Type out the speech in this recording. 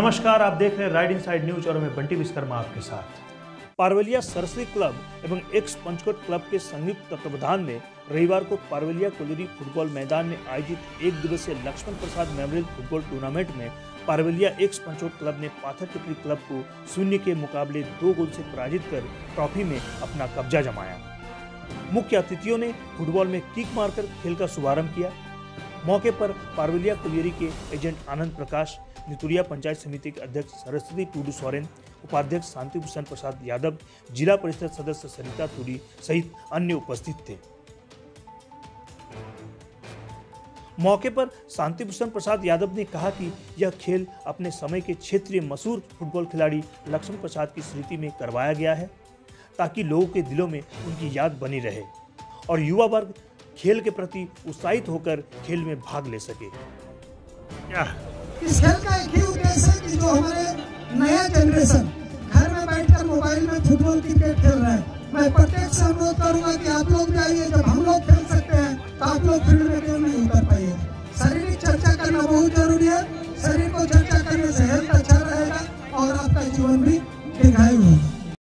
नमस्कार, आप देख रहे हैं राइड इनसाइड न्यूज और मैं बंटी विश्वकर्मा आपके साथ। पारवेलिया सरस्वती क्लब एवं एक्स पंचकोट क्लब के संयुक्त तत्वावधान में रविवार को पारवेलिया कोलियरी फुटबॉल मैदान में आयोजित एक दिवसीय Laxman Prasad memorial football tournament में पारवेलिया एक्स पंचकोट क्लब ने पाथर टिकरी क्लब को 0 के मुकाबले 2 गोल से पराजित कर ट्रॉफी में अपना कब्जा जमाया। मुख्य अतिथियों ने फुटबॉल में किक मारकर खेल का शुभारंभ किया। मौके पर पारवेलिया कोलियरी के एजेंट आनंद प्रकाश, नितुरिया पंचायत समिति के अध्यक्ष सरस्वती टूडू सोरेन, उपाध्यक्ष शांति भूषण प्रसाद यादव, जिला परिषद सदस्य सरिता तुरी सहित अन्य उपस्थित थे। मौके पर शांति भूषण प्रसाद यादव ने कहा कि यह खेल अपने समय के क्षेत्रीय मशहूर फुटबॉल खिलाड़ी लक्ष्मण प्रसाद की स्मृति में करवाया गया है, ताकि लोगों के दिलों में उनकी याद बनी रहे और युवा वर्ग खेल के प्रति उत्साहित होकर खेल में भाग ले सके। इस खेल का एक ही उद्देश्य है कि जो हमारे नया जनरेशन घर में बैठकर मोबाइल में फुटबॉल क्रिकेट खेल रहा है, मैं प्रत्येक से अनुरोध करूंगा कि आप लोग जाइए। जब हम लोग खेल सकते हैं तो आप लोग फील्ड में क्यों नहीं उतर पाइए।